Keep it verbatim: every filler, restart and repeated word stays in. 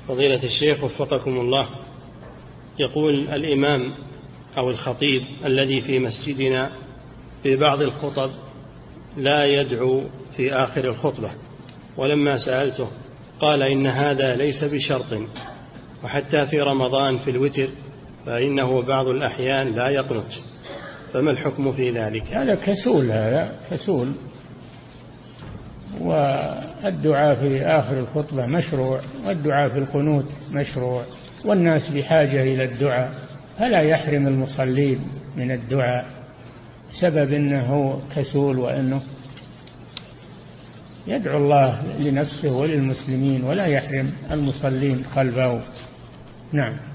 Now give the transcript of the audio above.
فضيلة الشيخ وفقكم الله، يقول الإمام أو الخطيب الذي في مسجدنا في بعض الخطب لا يدعو في آخر الخطبة، ولما سألته قال إن هذا ليس بشرط، وحتى في رمضان في الوتر فإنه بعض الأحيان لا يقنت، فما الحكم في ذلك؟ هذا كسول، هذا كسول. والدعاء في آخر الخطبة مشروع، والدعاء في القنوت مشروع، والناس بحاجة إلى الدعاء، فلا يحرم المصلين من الدعاء سبب أنه كسول، وأنه يدعو الله لنفسه وللمسلمين ولا يحرم المصلين قلبه. نعم.